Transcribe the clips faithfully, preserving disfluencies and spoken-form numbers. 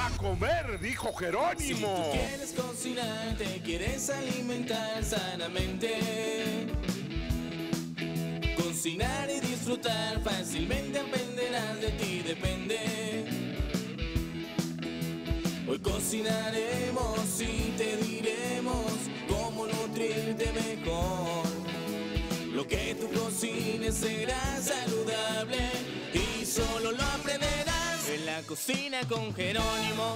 a comer, dijo Jerónimo. Si tú quieres cocinar, te quieres alimentar sanamente, cocinar y disfrutar fácilmente aprenderás, de ti depende. Hoy cocinaremos y te diremos cómo nutrirte mejor. Lo que tú cocines será saludable y solo lo aprenderás en la cocina con Jerónimo.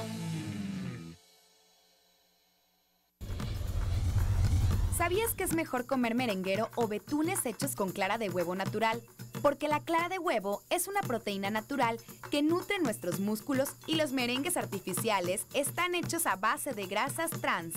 ¿Sabías que es mejor comer merenguero o betunes hechos con clara de huevo natural? Porque la clara de huevo es una proteína natural que nutre nuestros músculos y los merengues artificiales están hechos a base de grasas trans.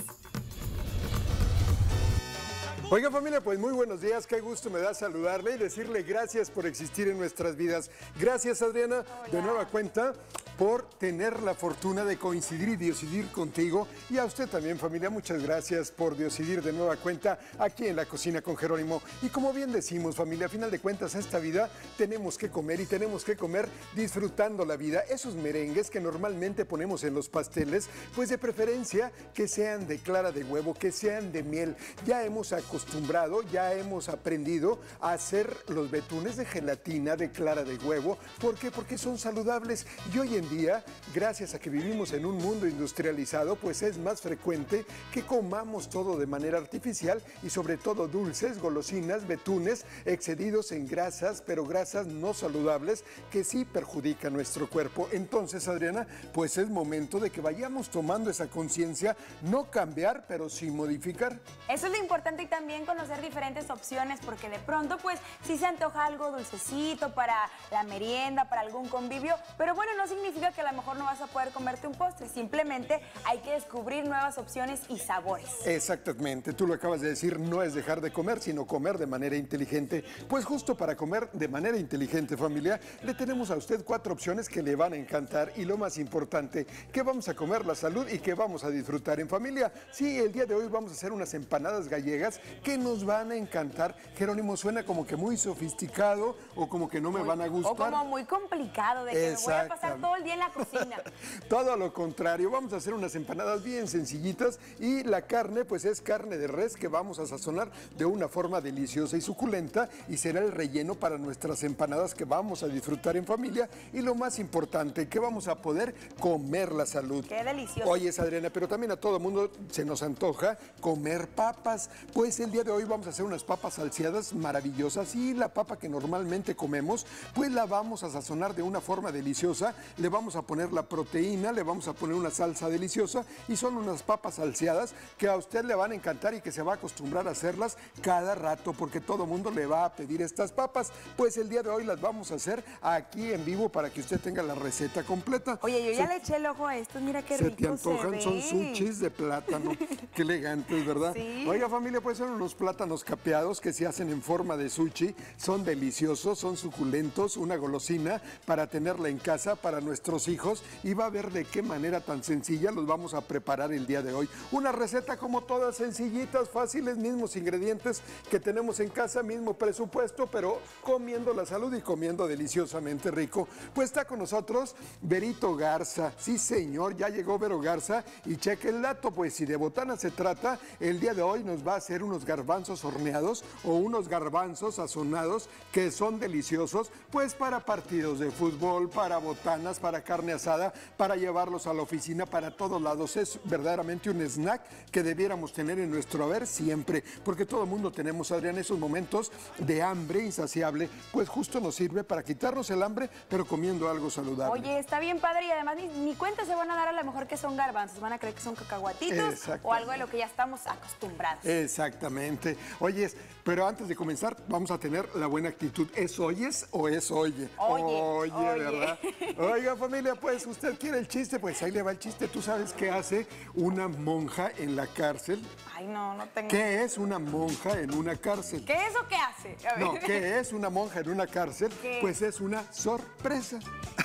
Oiga familia, pues muy buenos días, qué gusto me da saludarle y decirle gracias por existir en nuestras vidas. Gracias Adriana, Hola. de nueva cuenta, por tener la fortuna de coincidir y diocidir contigo. Y a usted también familia, muchas gracias por diocidir de nueva cuenta aquí en la cocina con Jerónimo. Y como bien decimos familia, a final de cuentas esta vida tenemos que comer y tenemos que comer disfrutando la vida. Esos merengues que normalmente ponemos en los pasteles, pues de preferencia que sean de clara de huevo, que sean de miel. Ya hemos acostumbrado acostumbrado, ya hemos aprendido a hacer los betunes de gelatina de clara de huevo. ¿Por qué? Porque son saludables y hoy en día, gracias a que vivimos en un mundo industrializado, pues es más frecuente que comamos todo de manera artificial y sobre todo dulces, golosinas, betunes excedidos en grasas, pero grasas no saludables que sí perjudican nuestro cuerpo. Entonces, Adriana, pues es momento de que vayamos tomando esa conciencia, no cambiar, pero sí modificar. Eso es lo importante y también También conocer diferentes opciones, porque de pronto pues si se antoja algo dulcecito para la merienda, para algún convivio, pero bueno, no significa que a lo mejor no vas a poder comerte un postre, simplemente hay que descubrir nuevas opciones y sabores. Exactamente, tú lo acabas de decir, no es dejar de comer, sino comer de manera inteligente. Pues justo para comer de manera inteligente, familia, le tenemos a usted cuatro opciones que le van a encantar y lo más importante, que vamos a comer la salud y que vamos a disfrutar en familia. Sí, el día de hoy vamos a hacer unas empanadas gallegas que nos van a encantar. Jerónimo, suena como que muy sofisticado o como que no me muy, van a gustar. O como muy complicado, de que me voy a pasar todo el día en la cocina. Todo a lo contrario, vamos a hacer unas empanadas bien sencillitas y la carne pues es carne de res que vamos a sazonar de una forma deliciosa y suculenta y será el relleno para nuestras empanadas que vamos a disfrutar en familia y lo más importante, que vamos a poder comer la salud. ¡Qué delicioso! Oye, Adriana, pero también a todo mundo se nos antoja comer papas, pues el día de hoy vamos a hacer unas papas salseadas maravillosas y la papa que normalmente comemos, pues la vamos a sazonar de una forma deliciosa, le vamos a poner la proteína, le vamos a poner una salsa deliciosa y son unas papas salseadas que a usted le van a encantar y que se va a acostumbrar a hacerlas cada rato porque todo mundo le va a pedir estas papas. Pues el día de hoy las vamos a hacer aquí en vivo para que usted tenga la receta completa. Oye, yo ya se, le eché el ojo a esto, mira qué se rico te antojan, se son ve. sushis de plátano, qué elegantes, ¿verdad? Sí. Oiga familia, pues son unos plátanos capeados que se hacen en forma de sushi, son deliciosos, son suculentos, una golosina para tenerla en casa para nuestros hijos y va a ver de qué manera tan sencilla los vamos a preparar el día de hoy. Una receta como todas sencillitas, fáciles, mismos ingredientes que tenemos en casa, mismo presupuesto, pero comiendo la salud y comiendo deliciosamente rico. Pues está con nosotros Verito Garza, sí señor, ya llegó Vero Garza y cheque el dato, pues si de botana se trata, el día de hoy nos va a hacer unos garbanzos horneados o unos garbanzos sazonados que son deliciosos, pues para partidos de fútbol, para botanas, para carne asada, para llevarlos a la oficina, para todos lados. Es verdaderamente un snack que debiéramos tener en nuestro haber siempre, porque todo el mundo tenemos, Adrián, esos momentos de hambre insaciable, pues justo nos sirve para quitarnos el hambre, pero comiendo algo saludable. Oye, está bien padre y además ni, ni cuenta se van a dar a lo mejor que son garbanzos, van a creer que son cacahuatitos o algo de lo que ya estamos acostumbrados. Exactamente. Oyes, pero antes de comenzar, vamos a tener la buena actitud. ¿Es oyes o es oye? Oye, oye, oye. ¿verdad? Oiga, familia, pues usted quiere el chiste, pues ahí le va el chiste. ¿Tú sabes qué hace una monja en la cárcel? Ay, no, no tengo... ¿Qué es una monja en una cárcel? ¿Qué es o qué hace? A ver. No, ¿qué es una monja en una cárcel? ¿Qué? Pues es una sorpresa.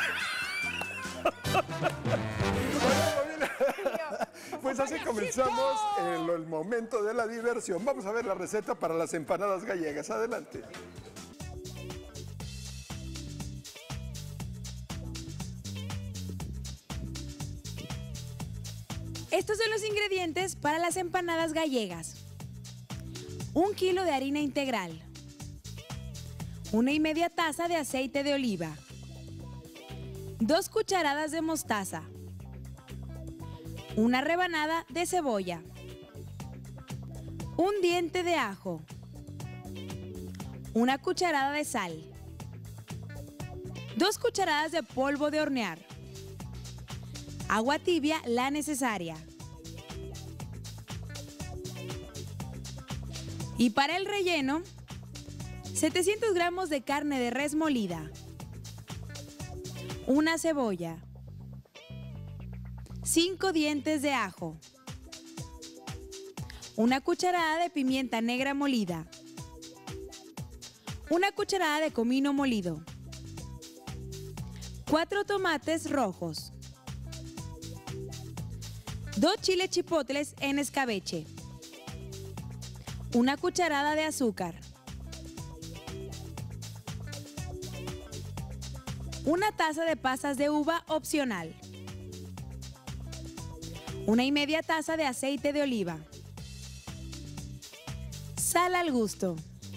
Pues así comenzamos el, el momento de la diversión. Vamos a ver la receta para las empanadas gallegas. Adelante. Estos son los ingredientes para las empanadas gallegas. Un kilo de harina integral. Una y media taza de aceite de oliva. Dos cucharadas de mostaza. Una rebanada de cebolla. Un diente de ajo. Una cucharada de sal. Dos cucharadas de polvo de hornear. Agua tibia, la necesaria. Y para el relleno, setecientos gramos de carne de res molida. Una cebolla. Cinco dientes de ajo. Una cucharada de pimienta negra molida. Una cucharada de comino molido. Cuatro tomates rojos. Dos chiles chipotles en escabeche. Una cucharada de azúcar. Una taza de pasas de uva opcional. Una y media taza de aceite de oliva. Sal al gusto.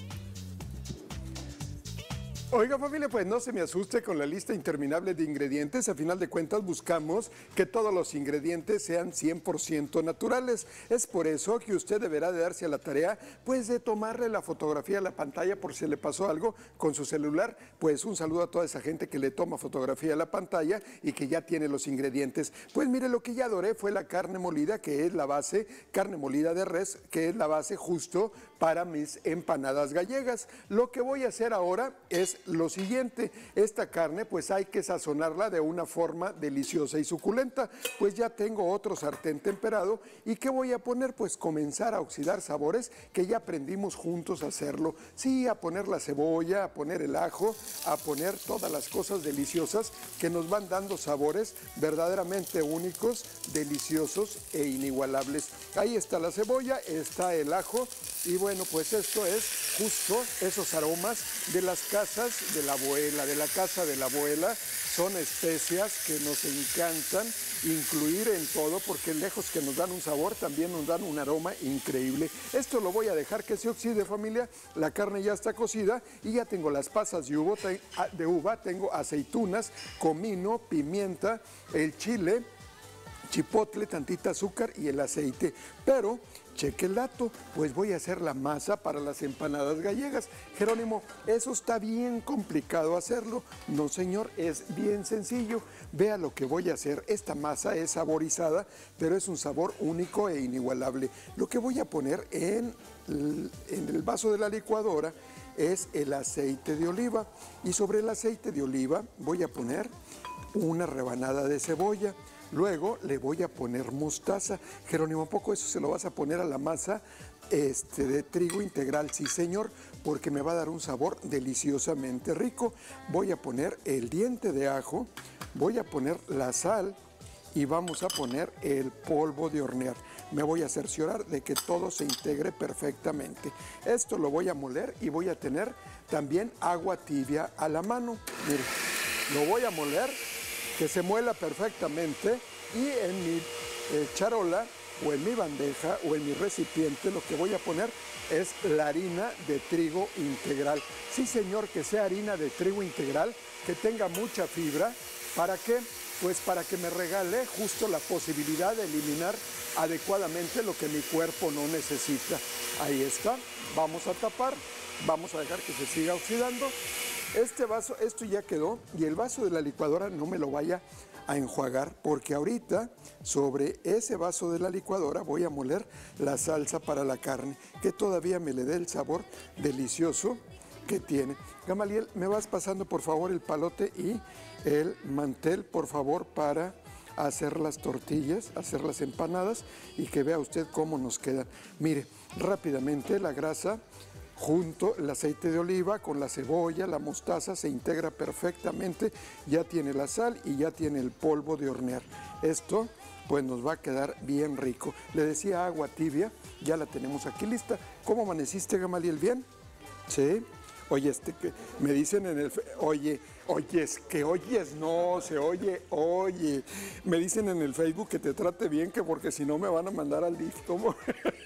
Oiga, familia, pues no se me asuste con la lista interminable de ingredientes. A final de cuentas buscamos que todos los ingredientes sean cien por ciento naturales. Es por eso que usted deberá de darse a la tarea, pues, de tomarle la fotografía a la pantalla por si le pasó algo con su celular. Pues un saludo a toda esa gente que le toma fotografía a la pantalla y que ya tiene los ingredientes. Pues mire, lo que ya adoré fue la carne molida, que es la base, carne molida de res, que es la base justo para mis empanadas gallegas. Lo que voy a hacer ahora es lo siguiente: esta carne pues hay que sazonarla de una forma deliciosa y suculenta. Pues ya tengo otro sartén temperado y ¿qué voy a poner? Pues comenzar a oxidar sabores que ya aprendimos juntos a hacerlo. Sí, a poner la cebolla, a poner el ajo, a poner todas las cosas deliciosas que nos van dando sabores verdaderamente únicos, deliciosos e inigualables. Ahí está la cebolla, está el ajo y bueno, pues esto es justo esos aromas de las casas de la abuela, de la casa de la abuela. Son especias que nos encantan incluir en todo porque lejos que nos dan un sabor, también nos dan un aroma increíble. Esto lo voy a dejar que se oxide, familia. La carne ya está cocida y ya tengo las pasas de uva, de uva, tengo aceitunas, comino, pimienta, el chile, chipotle, tantita azúcar y el aceite. Pero cheque el dato, pues voy a hacer la masa para las empanadas gallegas. Jerónimo, eso está bien complicado hacerlo. No, señor, es bien sencillo. Vea lo que voy a hacer. Esta masa es saborizada, pero es un sabor único e inigualable. Lo que voy a poner en el, en el vaso de la licuadora es el aceite de oliva. Y sobre el aceite de oliva voy a poner una rebanada de cebolla. Luego le voy a poner mostaza. Jerónimo, ¿a poco eso se lo vas a poner a la masa este, de trigo integral? Sí, señor, porque me va a dar un sabor deliciosamente rico. Voy a poner el diente de ajo, voy a poner la sal y vamos a poner el polvo de hornear. Me voy a cerciorar de que todo se integre perfectamente. Esto lo voy a moler y voy a tener también agua tibia a la mano. Mire, lo voy a moler, que se muela perfectamente, y en mi eh, charola o en mi bandeja o en mi recipiente lo que voy a poner es la harina de trigo integral. Sí, señor, que sea harina de trigo integral, que tenga mucha fibra. ¿Para qué? Pues para que me regale justo la posibilidad de eliminar adecuadamente lo que mi cuerpo no necesita. Ahí está. Vamos a tapar, vamos a dejar que se siga oxidando. Este vaso, esto ya quedó, y el vaso de la licuadora no me lo vaya a enjuagar, porque ahorita sobre ese vaso de la licuadora voy a moler la salsa para la carne, que todavía me le dé el sabor delicioso que tiene. Gamaliel, ¿me vas pasando por favor el palote y el mantel, por favor, para hacer las tortillas, hacer las empanadas, y que vea usted cómo nos quedan? Mire, rápidamente la grasa junto el aceite de oliva con la cebolla, la mostaza, se integra perfectamente. Ya tiene la sal y ya tiene el polvo de hornear. Esto pues nos va a quedar bien rico. Le decía agua tibia, ya la tenemos aquí lista. ¿Cómo amaneciste, Gamaliel? ¿Bien? Sí. Oye, este que me dicen en el... fe- Oye, oyes, que oyes, no, se oye, oye. Me dicen en el Facebook que te trate bien, que porque si no me van a mandar al D I F. ¿Cómo?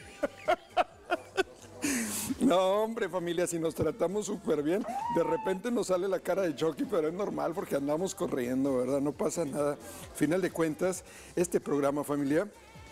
No, hombre, familia, si nos tratamos súper bien, de repente nos sale la cara de Chucky, pero es normal porque andamos corriendo, ¿verdad? No pasa nada. Final de cuentas, este programa, familia,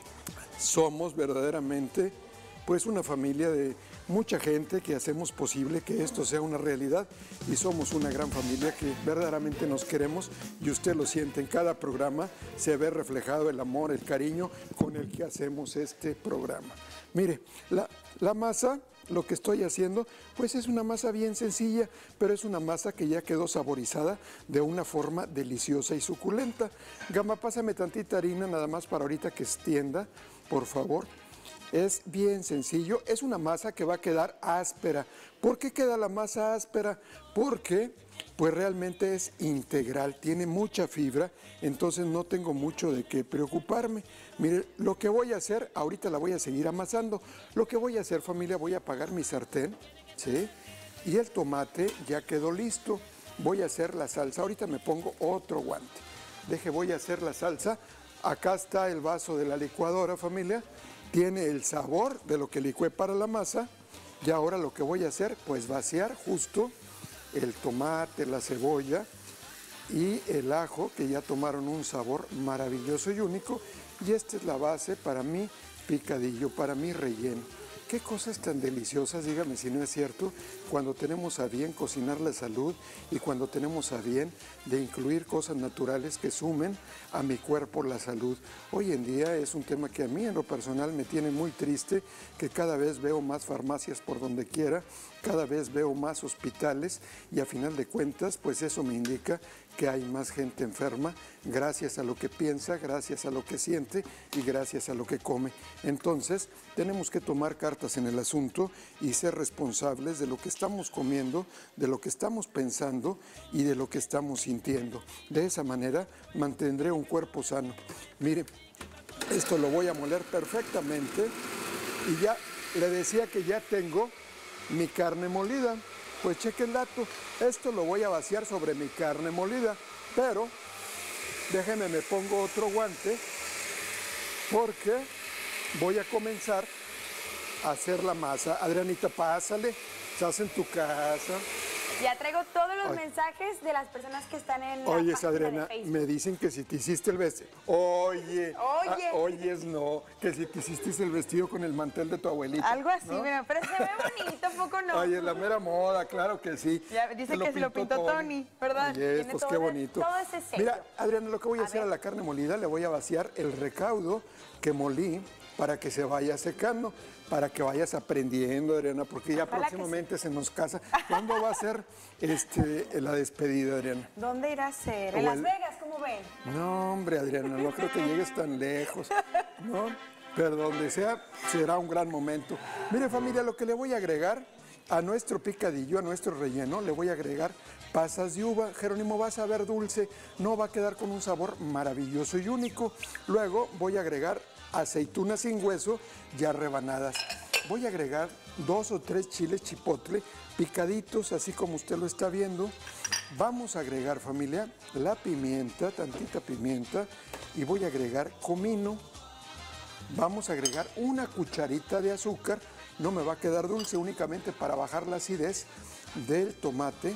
somos verdaderamente, pues, una familia de mucha gente que hacemos posible que esto sea una realidad y somos una gran familia que verdaderamente nos queremos y usted lo siente en cada programa, se ve reflejado el amor, el cariño con el que hacemos este programa. Mire, la, la masa, lo que estoy haciendo, pues es una masa bien sencilla, pero es una masa que ya quedó saborizada de una forma deliciosa y suculenta. Gama, pásame tantita harina nada más para ahorita que extienda, por favor. Es bien sencillo, es una masa que va a quedar áspera. ¿Por qué queda la masa áspera? Porque pues realmente es integral, tiene mucha fibra, entonces no tengo mucho de qué preocuparme. Mire, lo que voy a hacer, ahorita la voy a seguir amasando, lo que voy a hacer, familia, voy a apagar mi sartén, ¿sí? Y el tomate ya quedó listo, voy a hacer la salsa, ahorita me pongo otro guante. Deje, voy a hacer la salsa, acá está el vaso de la licuadora, familia, tiene el sabor de lo que licué para la masa, y ahora lo que voy a hacer, pues vaciar justo el tomate, la cebolla y el ajo, que ya tomaron un sabor maravilloso y único, y esta es la base para mi picadillo, para mi relleno. Qué cosas tan deliciosas, dígame si no es cierto, cuando tenemos a bien cocinar la salud y cuando tenemos a bien de incluir cosas naturales que sumen a mi cuerpo la salud. Hoy en día es un tema que a mí en lo personal me tiene muy triste, que cada vez veo más farmacias por donde quiera, cada vez veo más hospitales y a final de cuentas pues eso me indica que hay más gente enferma gracias a lo que piensa, gracias a lo que siente y gracias a lo que come. Entonces tenemos que tomar cartas en el asunto y ser responsables de lo que estamos comiendo, de lo que estamos pensando y de lo que estamos sintiendo. De esa manera mantendré un cuerpo sano. Mire, esto lo voy a moler perfectamente y ya le decía que ya tengo mi carne molida. Pues cheque el dato, esto lo voy a vaciar sobre mi carne molida, pero déjenme, me pongo otro guante porque voy a comenzar a hacer la masa. Adrianita, pásale, estás en tu casa. Ya traigo todos los Ay. mensajes de las personas que están en la Oye, página Adriana, de Facebook. me dicen que si te hiciste el vestido. Oye, Oye. ah, oyes, no, que si te hiciste el vestido con el mantel de tu abuelita. Algo así, ¿no? mira, pero se ve bonito, poco no. Oye, la mera moda, claro que sí. Ya dice que se lo pintó Tony, ¿verdad? Oye, Tiene pues todo qué ese- bonito. todo ese sello. Mira, Adriana, lo que voy a, A hacer ver. a la carne molida, le voy a vaciar el recaudo que molí para que se vaya secando, para que vayas aprendiendo, Adriana, porque ya Ojalá que próximamente se nos casa. ¿Cuándo va a ser este, la despedida, Adriana? ¿Dónde irá a ser? O En Las el- Vegas, ¿cómo ven? No, hombre, Adriana, no creo que llegues tan lejos, ¿no? Pero donde sea, será un gran momento. Mire, familia, lo que le voy a agregar a nuestro picadillo, a nuestro relleno, le voy a agregar pasas de uva. Jerónimo, va a saber dulce, no va a quedar con un sabor maravilloso y único. Luego voy a agregar aceitunas sin hueso ya rebanadas. Voy a agregar dos o tres chiles chipotle picaditos, así como usted lo está viendo. Vamos a agregar, familia, la pimienta, tantita pimienta, y voy a agregar comino. Vamos a agregar una cucharita de azúcar, no me va a quedar dulce, únicamente para bajar la acidez del tomate.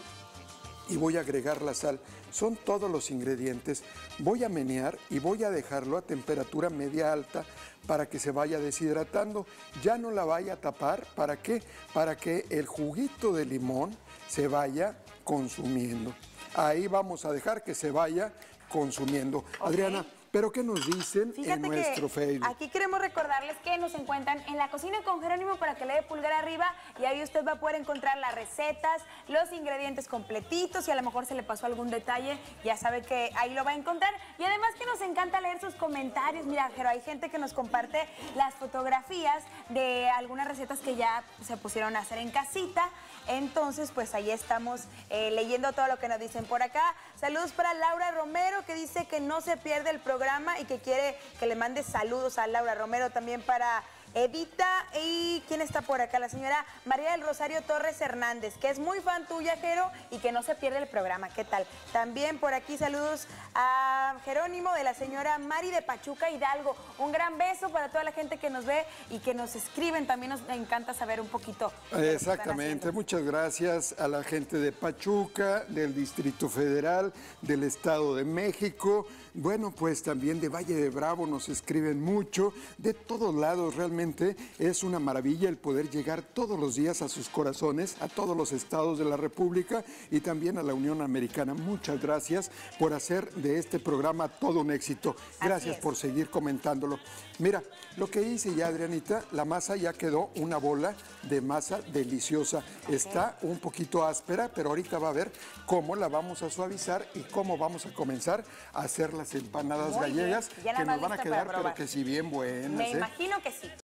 Y voy a agregar la sal. Son todos los ingredientes. Voy a menear y voy a dejarlo a temperatura media alta para que se vaya deshidratando. Ya no la vaya a tapar. ¿Para qué? Para que el juguito de limón se vaya consumiendo. Ahí vamos a dejar que se vaya consumiendo. Adriana, ¿pero qué nos dicen Fíjate en nuestro que Facebook? aquí queremos recordarles que nos encuentran en La Cocina con Jerónimo para que le dé pulgar arriba y ahí usted va a poder encontrar las recetas, los ingredientes completitos y a lo mejor se le pasó algún detalle, ya sabe que ahí lo va a encontrar. Y además que nos encanta leer sus comentarios. Mira, Jero, hay gente que nos comparte las fotografías de algunas recetas que ya se pusieron a hacer en casita. Entonces, pues ahí estamos eh, leyendo todo lo que nos dicen por acá. Saludos para Laura Romero, que dice que no se pierde el programa y que quiere que le mande saludos a Laura Romero. También para Edita, y ¿quién está por acá? La señora María del Rosario Torres Hernández, que es muy fan tuya, Jero, y que no se pierde el programa. ¿Qué tal? También por aquí saludos a Jerónimo, de la señora Mari de Pachuca, Hidalgo. Un gran beso para toda la gente que nos ve y que nos escriben. También nos encanta saber un poquito. Exactamente, muchas gracias a la gente de Pachuca, del Distrito Federal, del Estado de México. Bueno, pues también de Valle de Bravo nos escriben mucho, de todos lados. Realmente es una maravilla el poder llegar todos los días a sus corazones, a todos los estados de la República y también a la Unión Americana. Muchas gracias por hacer de este programa todo un éxito. Gracias por seguir comentándolo. Mira, lo que hice ya, Adrianita, la masa ya quedó una bola de masa deliciosa. Okay. Está un poquito áspera, pero ahorita va a ver cómo la vamos a suavizar y cómo vamos a comenzar a hacer las empanadas Muy gallegas, que nos van a quedar, pero que sí bien buenas. Me ¿eh? imagino que sí.